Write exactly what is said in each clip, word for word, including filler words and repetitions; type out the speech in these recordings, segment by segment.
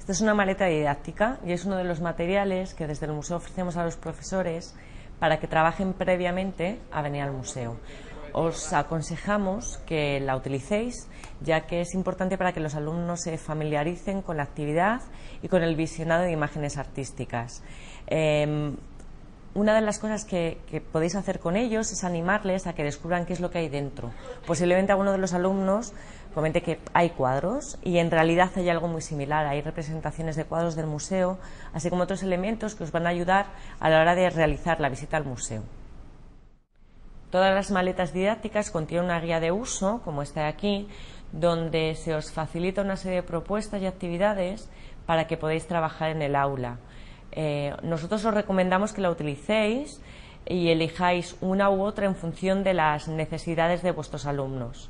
Esta es una maleta didáctica y es uno de los materiales que desde el museo ofrecemos a los profesores para que trabajen previamente a venir al museo. Os aconsejamos que la utilicéis, ya que es importante para que los alumnos se familiaricen con la actividad y con el visionado de imágenes artísticas. Eh, Una de las cosas que, que podéis hacer con ellos es animarles a que descubran qué es lo que hay dentro. Posiblemente alguno de los alumnos comente que hay cuadros y en realidad hay algo muy similar. Hay representaciones de cuadros del museo, así como otros elementos que os van a ayudar a la hora de realizar la visita al museo. Todas las maletas didácticas contienen una guía de uso, como esta de aquí, donde se os facilita una serie de propuestas y actividades para que podáis trabajar en el aula. Eh, nosotros os recomendamos que la utilicéis y elijáis una u otra en función de las necesidades de vuestros alumnos.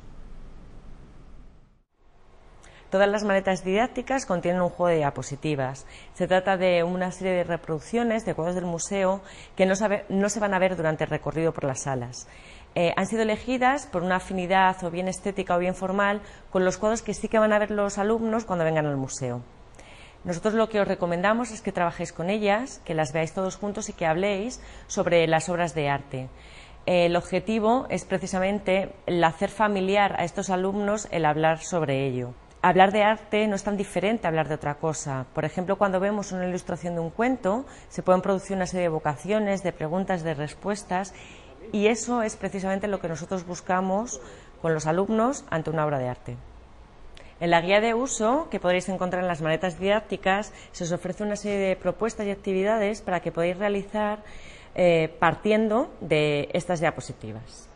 Todas las maletas didácticas contienen un juego de diapositivas. Se trata de una serie de reproducciones de cuadros del museo que no, sabe, no se van a ver durante el recorrido por las salas. Eh, han sido elegidas por una afinidad o bien estética o bien formal con los cuadros que sí que van a ver los alumnos cuando vengan al museo. Nosotros lo que os recomendamos es que trabajéis con ellas, que las veáis todos juntos y que habléis sobre las obras de arte. El objetivo es precisamente el hacer familiar a estos alumnos el hablar sobre ello. Hablar de arte no es tan diferente a hablar de otra cosa. Por ejemplo, cuando vemos una ilustración de un cuento, se pueden producir una serie de vocaciones, de preguntas, de respuestas, y eso es precisamente lo que nosotros buscamos con los alumnos ante una obra de arte. En la guía de uso, que podréis encontrar en las maletas didácticas, se os ofrece una serie de propuestas y actividades para que podáis realizar eh, partiendo de estas diapositivas.